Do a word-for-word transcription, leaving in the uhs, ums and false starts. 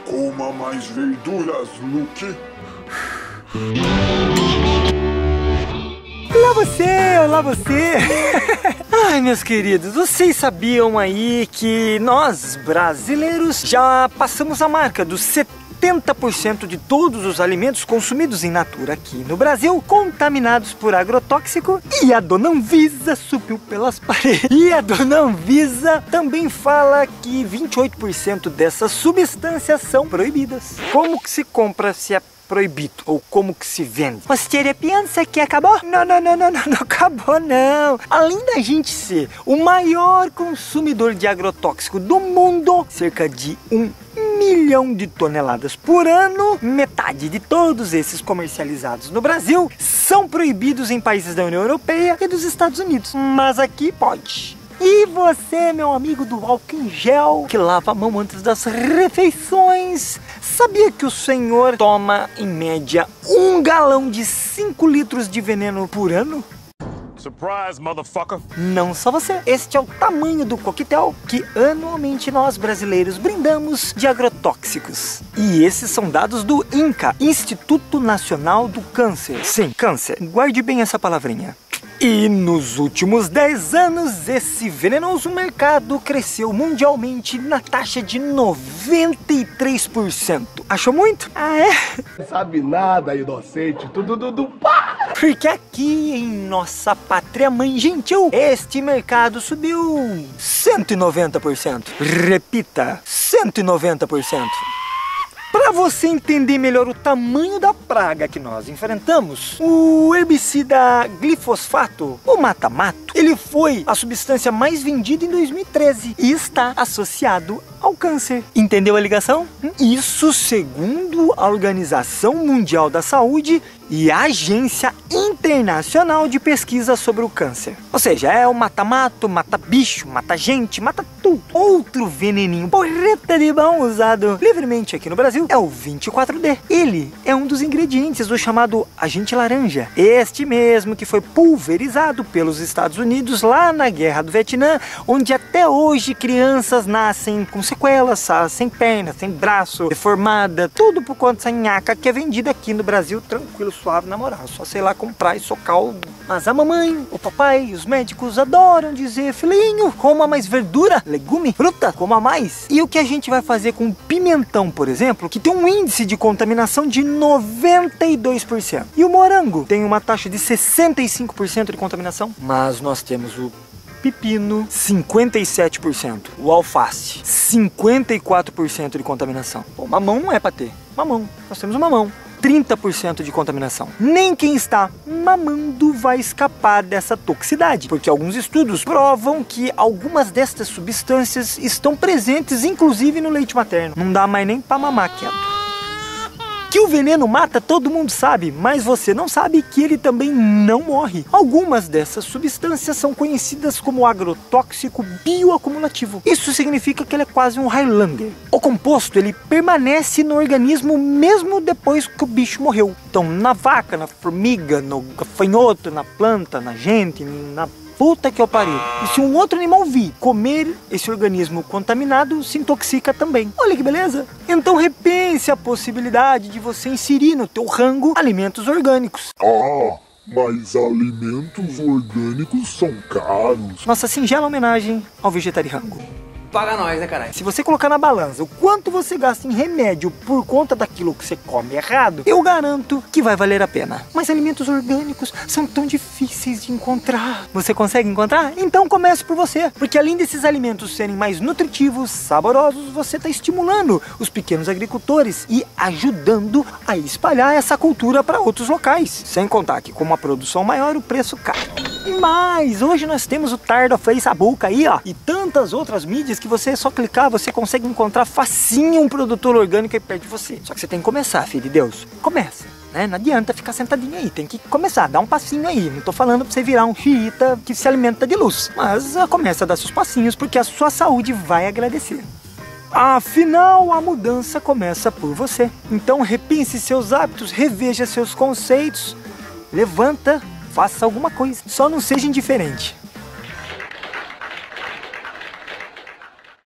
Coma mais verduras, Luke. Olá você, olá você. Ai, meus queridos, vocês sabiam aí que nós, brasileiros, já passamos a marca dos setenta por cento de todos os alimentos consumidos em natura aqui no Brasil contaminados por agrotóxico? E a dona Anvisa subiu pelas paredes. E a dona Anvisa também fala que vinte e oito por cento dessas substâncias são proibidas. Como que se compra se é proibido? Ou como que se vende? Você pensa que acabou? Não, não, não, não, não, não acabou não. Além da gente ser o maior consumidor de agrotóxico do mundo, cerca de um milhão de toneladas por ano, metade de todos esses comercializados no Brasil são proibidos em países da União Europeia e dos Estados Unidos. Mas aqui pode. E você, meu amigo do álcool em gel, que lava a mão antes das refeições, sabia que o senhor toma, em média, um galão de cinco litros de veneno por ano? Surprise, motherfucker! Não só você. Este é o tamanho do coquetel que anualmente nós brasileiros brindamos de agrotóxicos. E esses são dados do INCA, Instituto Nacional do Câncer. Sim, câncer. Guarde bem essa palavrinha. E nos últimos dez anos, esse venenoso mercado cresceu mundialmente na taxa de noventa e três por cento. Achou muito? Ah, é? Não sabe nada, inocente. Tudo, tudo, pá! Porque aqui em nossa pátria mãe gentil, este mercado subiu cento e noventa por cento. Repita, cento e noventa por cento. Para você entender melhor o tamanho da praga que nós enfrentamos, o herbicida glifosfato, o mata-mato, ele foi a substância mais vendida em dois mil e treze e está associado ao câncer. Entendeu a ligação? Isso segundo a Organização Mundial da Saúde e a Agência Internacional de Pesquisa sobre o Câncer. Ou seja, é o mata-mato, mata-bicho, mata-gente, mata tudo. Outro veneninho porreta de bom usado livremente aqui no Brasil é o vinte e quatro D. Ele é um dos ingredientes do chamado agente laranja. Este mesmo que foi pulverizado pelos Estados Unidos lá na Guerra do Vietnã, onde até hoje crianças nascem com sequelas, sem perna, sem braço, deformada, tudo por conta dessa nhaca que é vendida aqui no Brasil tranquilo, suave, na moral. Só sei lá comprar e socar o... Mas a mamãe, o papai, os médicos adoram dizer: filhinho, coma mais verdura, legume, fruta, coma mais. E o que a gente vai fazer com o pimentão, por exemplo, que tem um índice de contaminação de noventa e dois por cento. E o morango tem uma taxa de sessenta e cinco por cento de contaminação. Mas nós temos o pepino, cinquenta e sete por cento. O alface, cinquenta e quatro por cento de contaminação. Pô, mamão não é pra ter. Mamão, nós temos o mamão. trinta por cento de contaminação. Nem quem está mamando vai escapar dessa toxicidade, porque alguns estudos provam que algumas destas substâncias estão presentes, inclusive no leite materno. Não dá mais nem pra mamar quieto. Que o veneno mata, todo mundo sabe, mas você não sabe que ele também não morre. Algumas dessas substâncias são conhecidas como agrotóxico bioacumulativo. Isso significa que ele é quase um Highlander. O composto, ele permanece no organismo mesmo depois que o bicho morreu. Então, na vaca, na formiga, no gafanhoto, na planta, na gente, na puta que eu pariu. E se um outro animal vir comer esse organismo contaminado, se intoxica também. Olha que beleza! Então repense a possibilidade de você inserir no teu rango alimentos orgânicos. Ah, mas alimentos orgânicos são caros. Nossa singela homenagem ao vegetariano. Paga nós, né, caralho? Se você colocar na balança o quanto você gasta em remédio por conta daquilo que você come errado, eu garanto que vai valer a pena. Mas alimentos orgânicos são tão difíceis de encontrar. Você consegue encontrar? Então comece por você. Porque além desses alimentos serem mais nutritivos, saborosos, você está estimulando os pequenos agricultores e ajudando a espalhar essa cultura para outros locais. Sem contar que com uma produção maior, o preço cai. Mas hoje nós temos o Tarda Facebook aí, ó, e tantas outras mídias que você só clicar, você consegue encontrar facinho um produtor orgânico aí perto de você. Só que você tem que começar, filho de Deus. Começa, né? Não adianta ficar sentadinho aí, tem que começar, dar um passinho aí. Não tô falando pra você virar um xiita que se alimenta de luz, mas uh, começa a dar seus passinhos, porque a sua saúde vai agradecer. Afinal, a mudança começa por você. Então repense seus hábitos, reveja seus conceitos, levanta, faça alguma coisa. Só não seja indiferente.